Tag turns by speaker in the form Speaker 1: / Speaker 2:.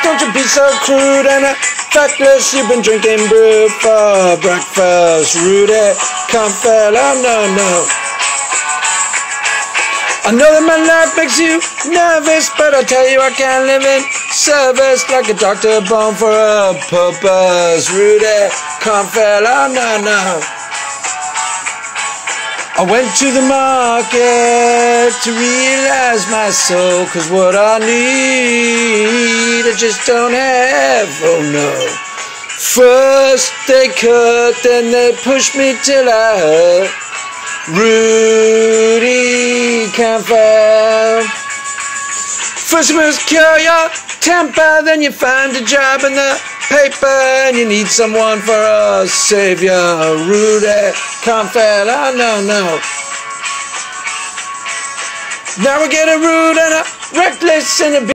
Speaker 1: Don't you be so crude and factless. You've been drinking brew for breakfast. Rudy, can't fail, oh no, no. I know that my life makes you nervous, but I tell you I can't live in service like a doctor born for a purpose. Rudy, can't fail, oh no, no. I went to the market to realize my soul, 'cause what I need I just don't have, oh no. First they cut, then they push me till I hurt. Rudy can't fail. First you must cure your temper, then you find a job in the paper, and you need someone for a savior. Rudy can't fail, oh no, no. Now we get a rude and a reckless and a